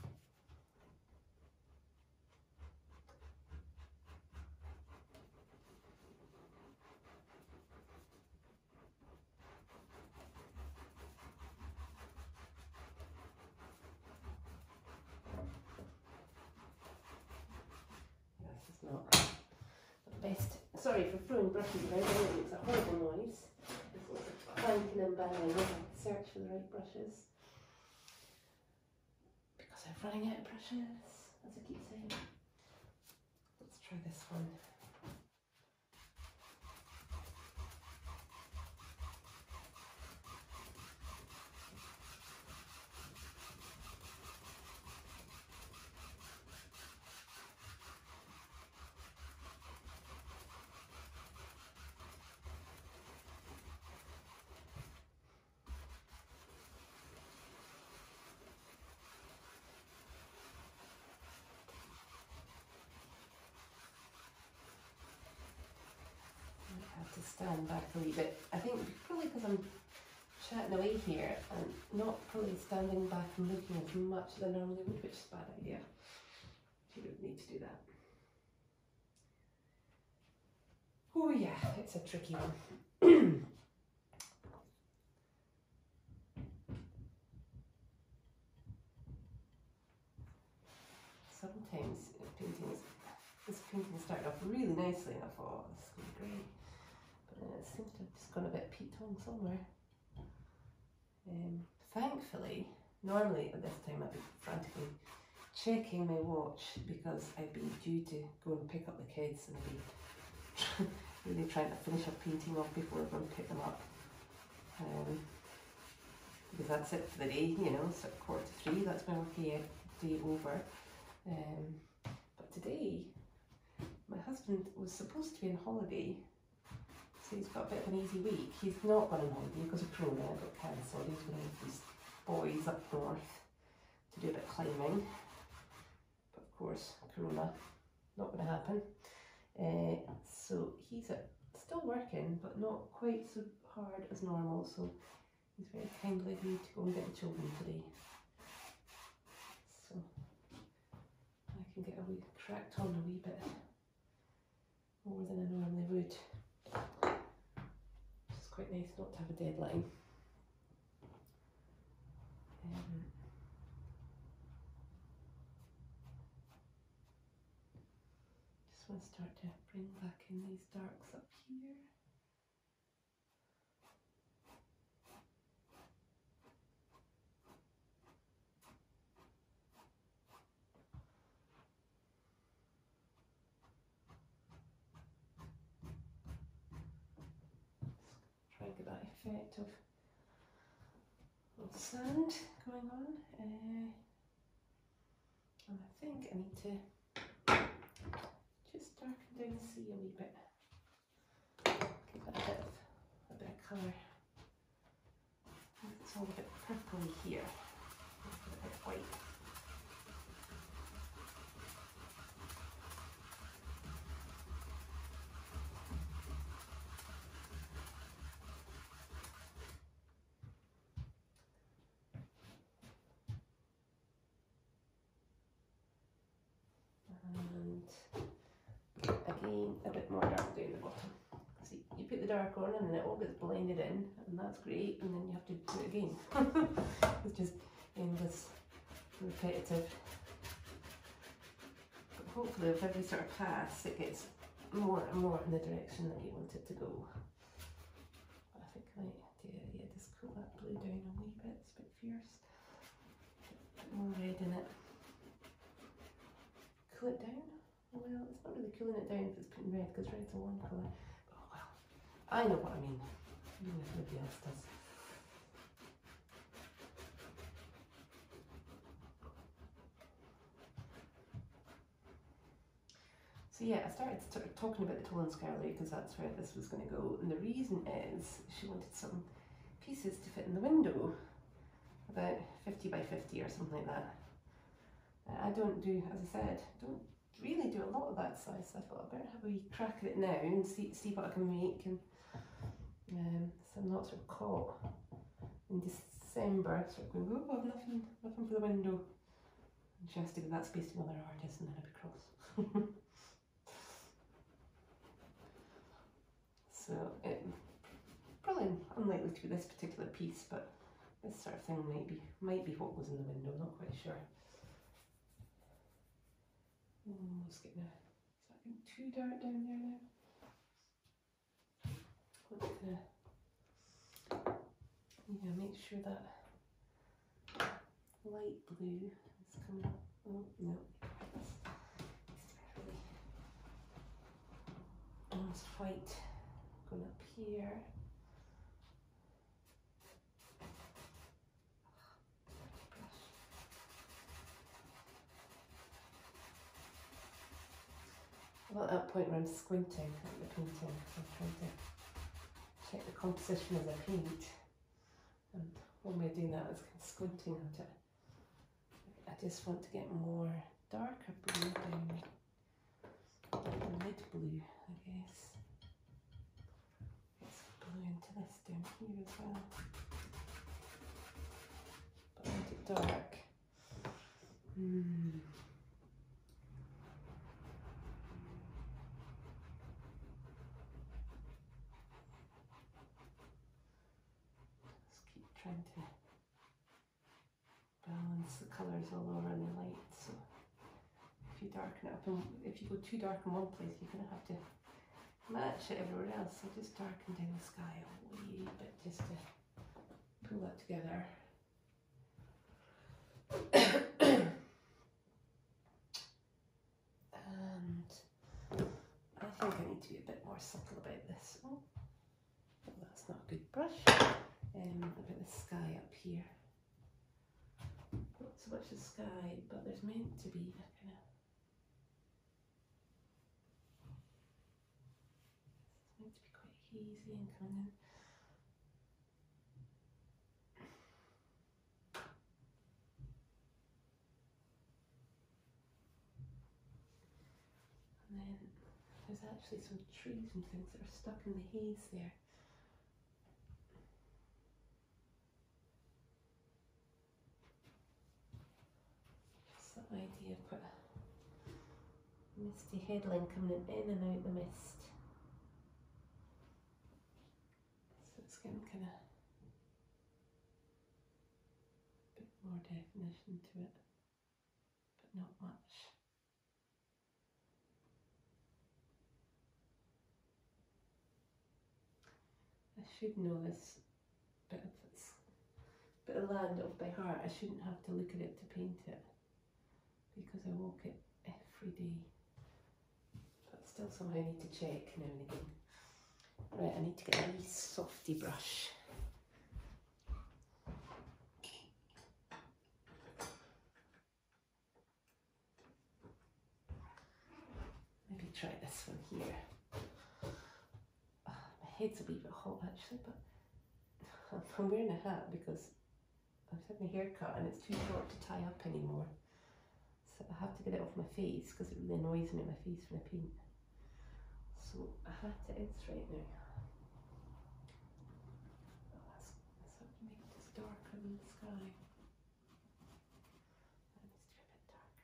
Not the best. Sorry for throwing brushes around, I know it's a horrible noise. There's lots of clanking and banging as I search for the right brushes. Because I'm running out of brushes, as I keep saying. Let's try this one. To stand back a wee bit. I think probably because I'm chatting away here and not probably standing back and looking as much as I normally would, which is a bad idea. You don't need to do that. Oh yeah, it's a tricky one. Sometimes paintings, this painting started off really nicely and I thought, oh, this is going to be great. But then it seems to have just gone a bit peaked on somewhere. Um, thankfully, normally at this time I'd be frantically checking my watch because I'd be due to go and pick up the kids and I'd be really trying to finish a painting off before I go and pick them up. Um, because that's it for the day, you know, it's at quarter to three, that's my working day over. Um, but today, my husband was supposed to be on holiday, so he's got a bit of an easy week. He's not gone on holiday because of Corona, it got cancelled. He's going with his boys up north to do a bit of climbing. But of course, Corona, not going to happen. Uh, so he's at, still working, but not quite so hard as normal, so he's very kindly agreed to go and get the children today. So I can get a wee cracked on a wee bit more than I normally would. It's quite nice not to have a deadline. Um, just want to start to bring back in these darks up here. Try and get that effect of, of sand going on. Uh, and I think I need to just darken down the sea a wee bit. Give it a bit of, a bit of colour. It's all a bit purpley here. A bit white. And again, a bit more dark down the bottom. See, you put the dark on and then it all gets blended in, and that's great, and then you have to do it again. It's just endless, repetitive. But hopefully with every sort of pass it gets more and more in the direction that you want it to go. But I think I might do, yeah, just cool that blue down a wee bit, it's a bit fierce. A bit more red in it. Cool it down? Well, it's not really cooling it down if it's putting red, because red's a warm colour. But oh well, I know what I mean, even if nobody else does. So yeah, I started sort of talking about the Toll and Scarlett because that's where this was going to go, and the reason is she wanted some pieces to fit in the window, about fifty by fifty or something like that. Uh, I don't do, as I said, don't really do a lot of that size, so I thought I better have a wee crack at it now and see see what I can make, and um, so I'm not sort of caught in December sort of going, oh, I've nothing, nothing for the window. And she has to give that space to another artist, and then I'd be cross. So it probably unlikely to be this particular piece, but this sort of thing might be might be what goes in the window. I'm not quite sure. Oh, it's getting a, is that getting too dark down there now? What the, yeah, make sure that light blue is coming up. Oh no, that's really almost white going up here. I'm at that point where I'm squinting at the painting, so I'm trying to check the composition of the paint, and one way of doing that is kind of squinting at it. I just want to get more darker blue down, like mid blue, I guess. Get some blue into this down here as well, but I want it dark. Mm. Trying to balance the colours all over in the light. So if you darken it up, and if you go too dark in one place, you're going to have to match it everywhere else. So just darken down the sky a wee bit just to pull that together. And I think I need to be a bit more subtle about this. Oh, well, that's not a good brush. Um, about the sky up here. Not so much the sky, but there's meant to be a kind of, it's meant to be quite hazy and coming in. And then there's actually some trees and things that are stuck in the haze there. That idea of quite a misty headline coming in and out the mist. So it's getting kind of a bit more definition to it, but not much. I should know this bit of this bit of land off by heart. I shouldn't have to look at it to paint it, because I walk it every day, but still somehow I need to check now and again. Right, I need to get a wee softy brush. Maybe try this one here. Oh, my head's a wee bit hot actually, but I'm wearing a hat because I've had my hair cut and it's too short to tie up anymore. So I have to get it off my face because it really annoys me, my face when I paint. So a hat it is right now. Oh, that's, that's how to make this darker than the sky. That needs to be a bit darker.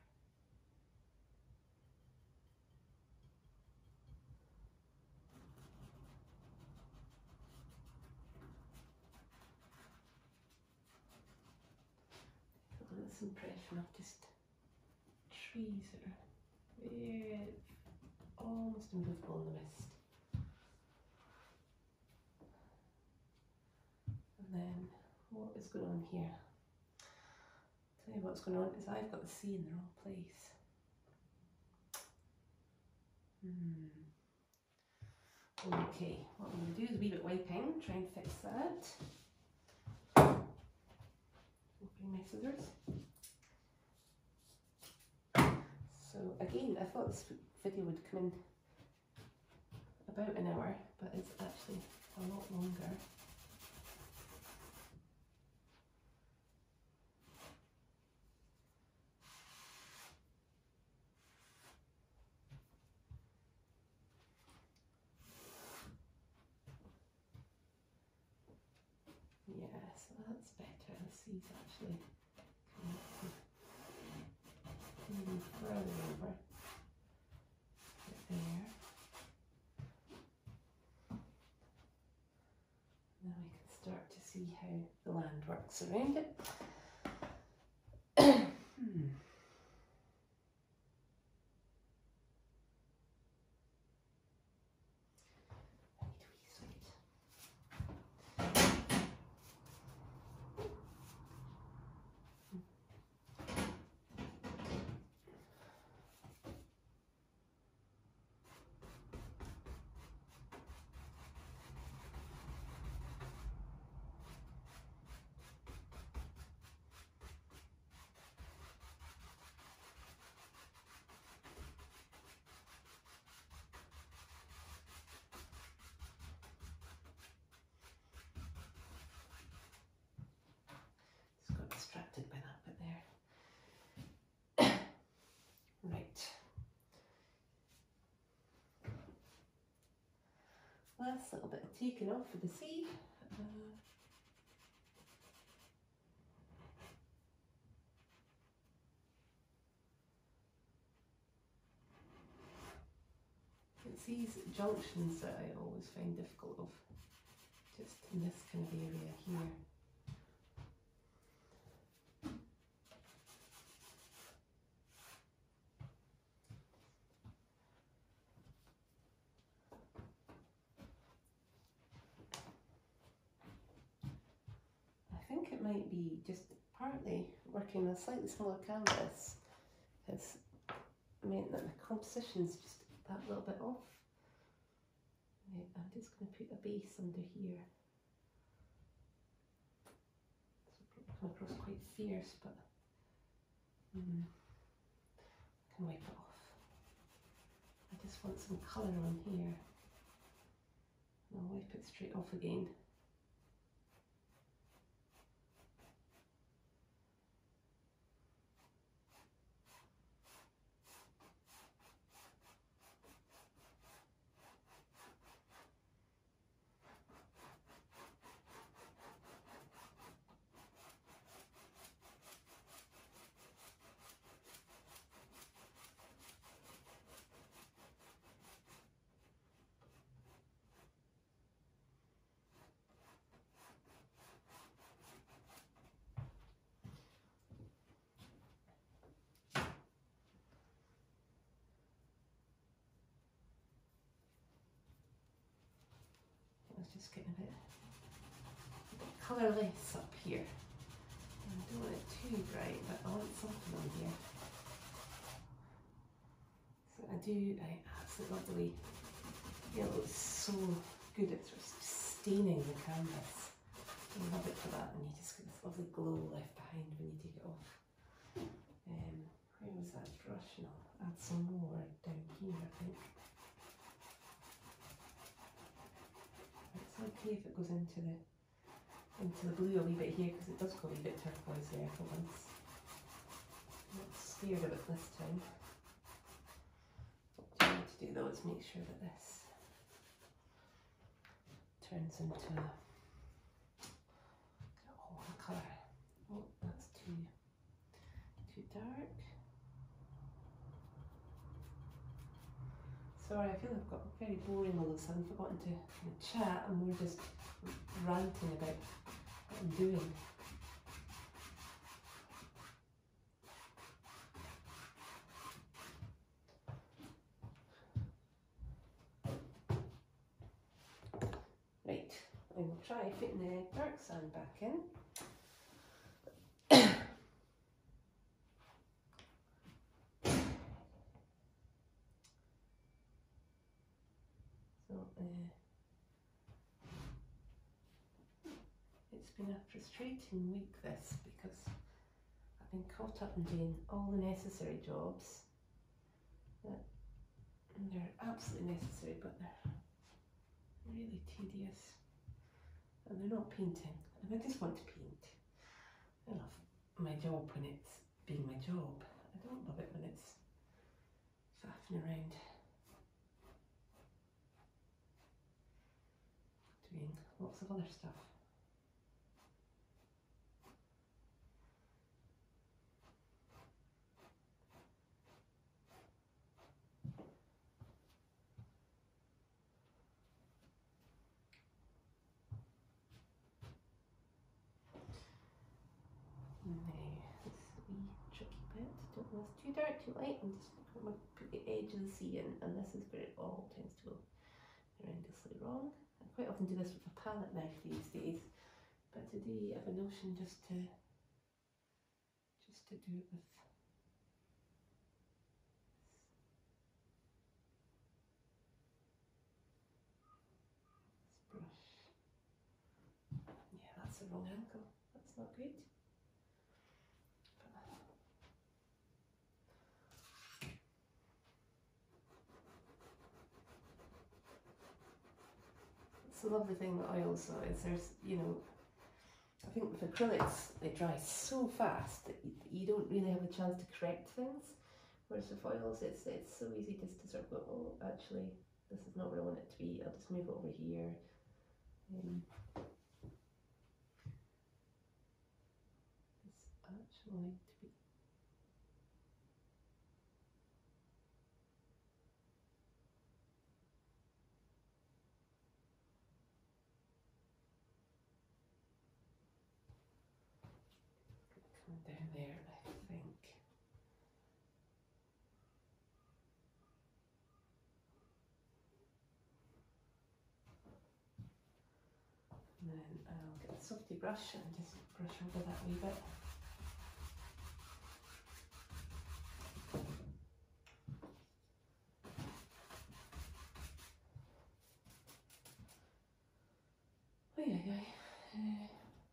Got this impression of just trees that are very, almost invisible in the mist. And then what is going on here? I'll tell you what's going on is I've got the sea in the wrong place. Hmm. Okay, what I'm going to do is a wee bit wiping, try and fix that. Opening my scissors. So again, I thought this video would come in about an hour, but it's actually a lot longer. that's better. This is actually moving further over. There. Now we can start to see how the land works around it. hmm. Distracted by that bit there. Right. Last little bit of taking off for the sea. Uh, it's these junctions that I always find difficult of, just in this kind of area here. I think it might be just partly working on a slightly smaller canvas has meant that the composition's just that little bit off. Right, I'm just going to put a base under here. This will probably come across quite fierce, but mm, I can wipe it off. I just want some colour on here. And I'll wipe it straight off again. Just getting a bit, a bit colourless up here. I don't want it too bright, but I want something on here. So I do, I absolutely love the way it looks so good at sort of staining the canvas. I love it for that, and you just get this lovely glow left behind when you take it off. Um, where was that brush? No, add some more down here, I think. It's okay if it goes into the into the blue a wee bit here, because it does go a wee bit turquoise there for once. I'm not scared of it this time. What you need to do though is make sure that this turns into a, oh, the colour. Oh, that's too too dark. Sorry, I feel I've got very boring all of a sudden, forgotten to kind of chat, and we're just ranting about what I'm doing. Right, I will try putting the dark sand back in. It's been a frustrating week this, because I've been caught up in doing all the necessary jobs that they're absolutely necessary, but they're really tedious and they're not painting, and I just want to paint. I love my job when it's being my job. I don't love it when it's faffing around doing lots of other stuff. too dark, too light, and just put, my, put the edge of the sea in, and this is where it all tends to go horrendously wrong. I quite often do this with a palette knife these days, but today I have a notion just to just to do it with this brush. Yeah, that's the wrong angle. That's not good. It's the lovely thing with oils though, is there's, you know, I think with acrylics they dry so fast that you, you don't really have a chance to correct things, whereas with oils it's it's so easy just to sort of go, oh actually this is not where I want it to be, I'll just move it over here. Um, it's actually to be come down there, I think. And then I'll get a softy brush and just brush over that wee bit. Oh yeah, yeah. Uh,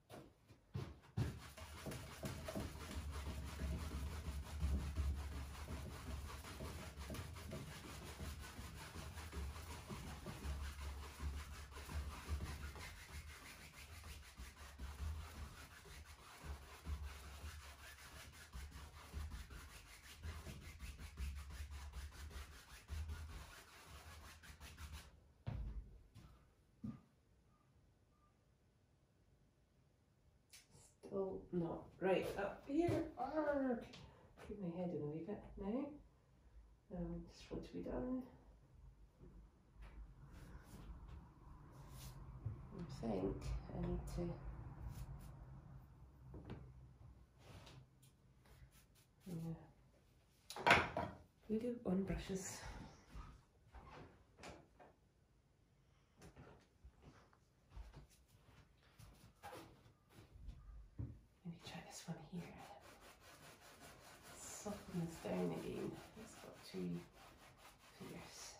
Still not right up here. Arrgh. Keep my head in a wee bit now. Um, just want to be done. I think I need to. Yeah. We do on brushes. Maybe try this one here. Soften this down again. It's got too fierce.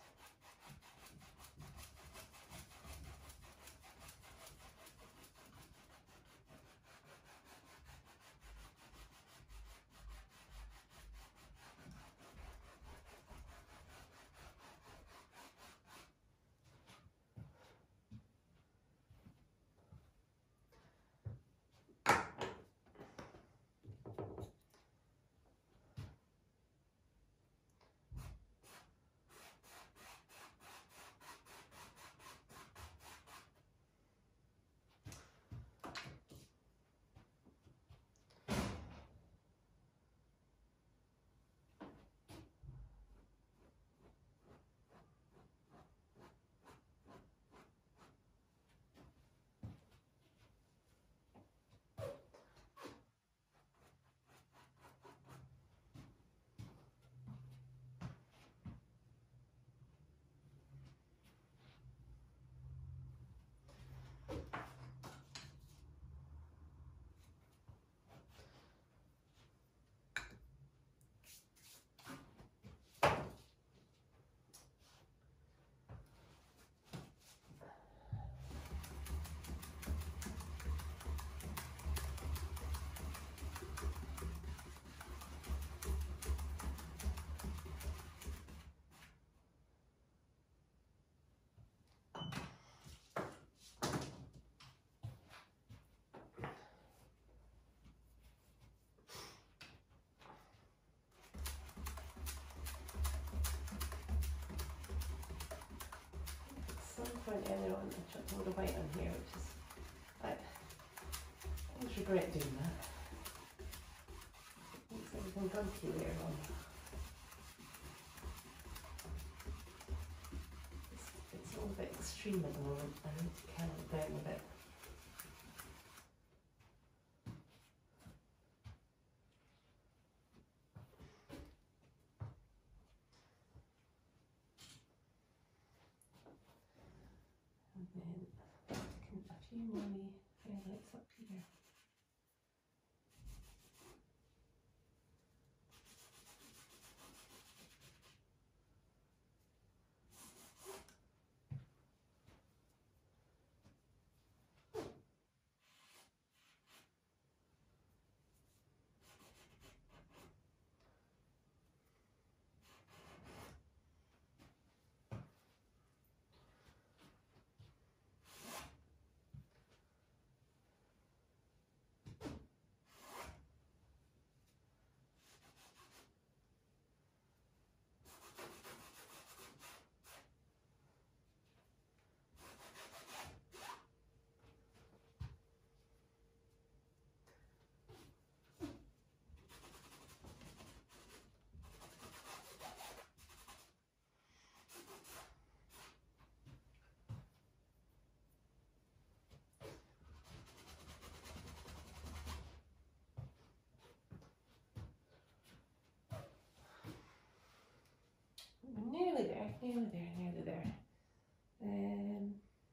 Some point earlier on I chucked a load of white on here, which is, I always regret doing that. It makes everything gunky later on. It's, it's all a bit extreme at the moment. I need to calm it down a bit. And sticking a few more wee highlights up here. Nearly there, nearly there, nearly there. Um,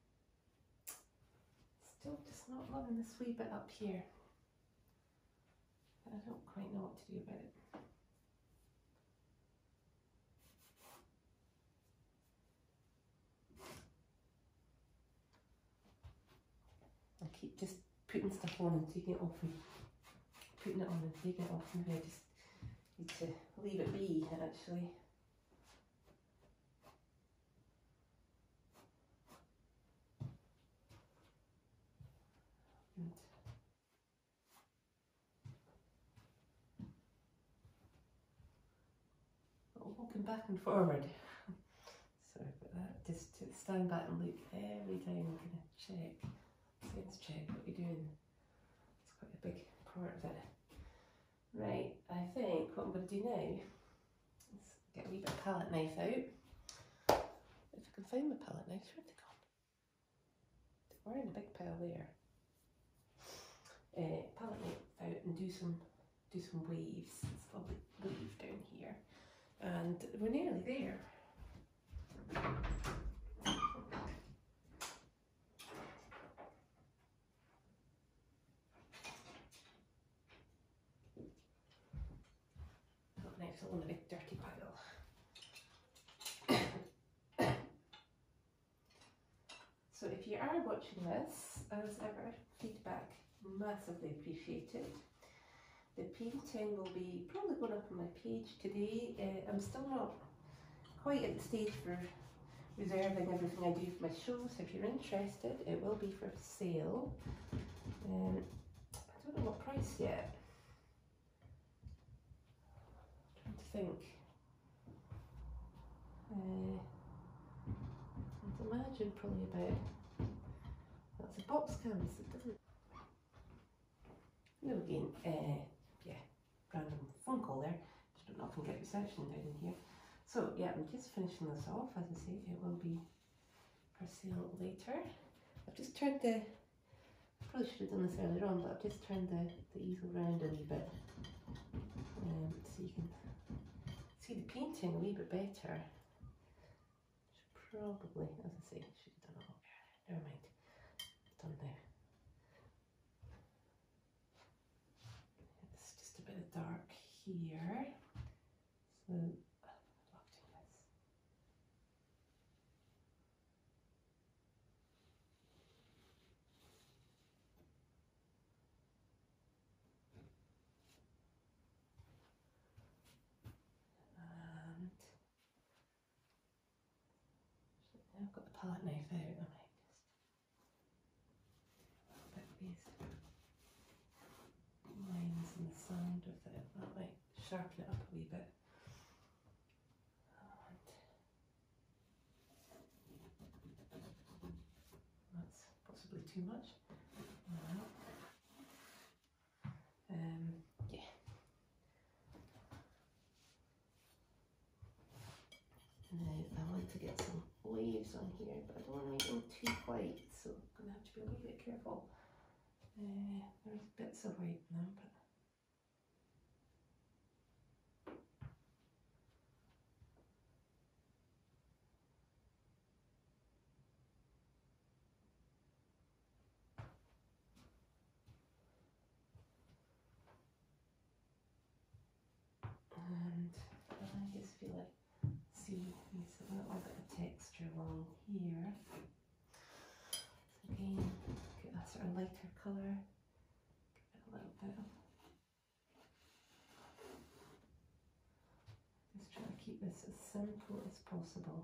still just not loving this wee bit up here. I don't quite know what to do about it. I keep just putting stuff on and taking it off and putting it on and taking it off. Maybe I just need to leave it be actually. And walking back and forward. Sorry about that. Just to stand back and look every time I'm going to check, sense check what you're doing. It's quite a big part of it. Right, I think what I'm going to do now is get a wee bit of palette knife out. If I can find my palette knife, where have they gone? They were in a big pile there. Uh, palette knife out and do some do some waves. It's a lovely wave down here, and we're nearly there. Palette knife's all in a big dirty pile. So if you are watching this, as ever, feedback massively appreciated. The painting will be probably going up on my page today. Uh, I'm still not quite at the stage for reserving everything I do for my show, so if you're interested, it will be for sale. Um, I don't know what price yet. I'm trying to think. Uh, I'd imagine probably about, that's a box canvas, it doesn't. No, again, uh, yeah, random phone call there. Just don't often get reception down in here. So yeah, I'm just finishing this off. As I say, it will be for sale later. I've just turned the, I probably should have done this earlier on, but I've just turned the, the easel round a wee bit, um, so you can see the painting a wee bit better. Should probably, as I say, should have done it all earlier. Never mind, it's done now. It's just a bit of dark here, so I love doing this. And now I've got the palette knife out, I might just a little bit of these lines and the sound with it. That might sharpen it up a wee bit. And that's possibly too much. Well, um, yeah. Now I want to get some waves on here, but I don't want to make them too white, so I'm going to have to be a wee bit careful. Uh, there's bits of white now, but And I just feel like, see, there's a little bit of texture along here. So again, get a sort of lighter colour, give it a little bit of, just try to keep this as simple as possible.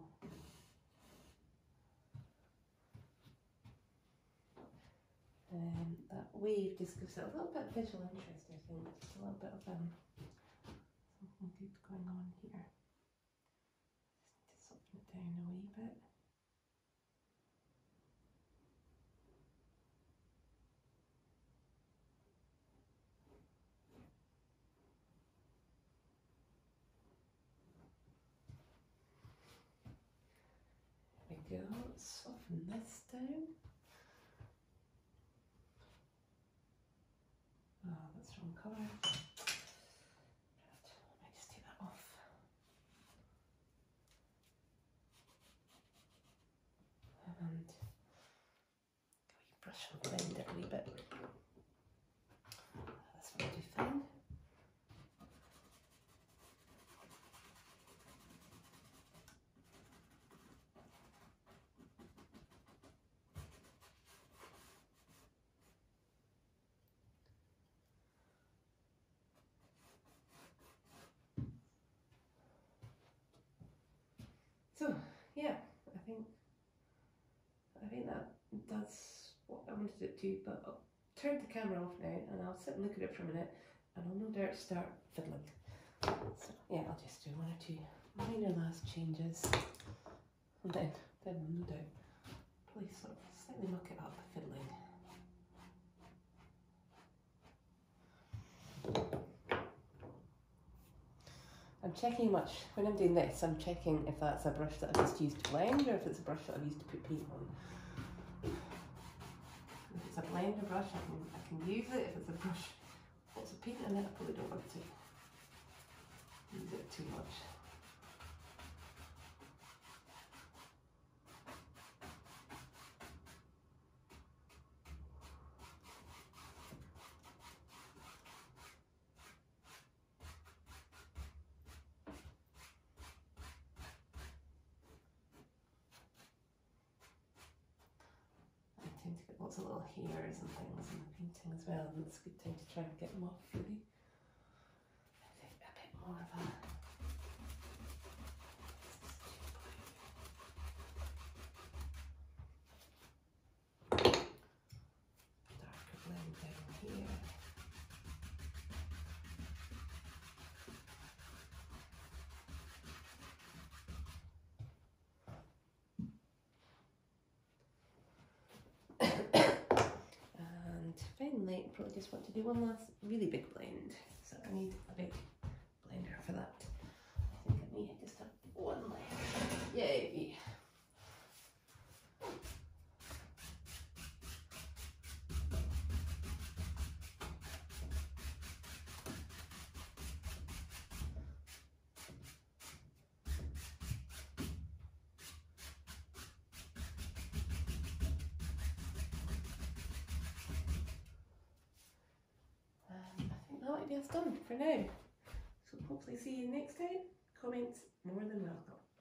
Um, that wave just gives it a little bit of visual interest, I think. Just a little bit of um, something good going on here. Just need to soften it down a wee bit. There we go, let's soften this down. Oh, that's the wrong colour. Let me just take that off. And we brush and blend it a wee bit. This will do fine. So yeah, I think I think that does what I wanted it to, but I'll turn the camera off now and I'll sit and look at it for a minute and I'll no doubt start fiddling. So yeah, I'll just do one or two minor last changes and then, then I'll no doubt probably sort of slightly muck it up fiddling. I'm checking much, when I'm doing this, I'm checking if that's a brush that I've just used to blend or if it's a brush that I've used to put paint on. If it's a blender brush, I can, I can use it. If it's a brush, lots of paint in it, I probably don't want to use it too much. I tend to get lots of little hairs and things in the painting as well, and it's a good time to try and get them off really. I think a bit more of a darker blend down here. And finally, I probably just want to do one last really big blend. So I need a big blender for that. I think I may just have one left. Yay! That might be us done for now. So hopefully see you next time. Comments more than welcome.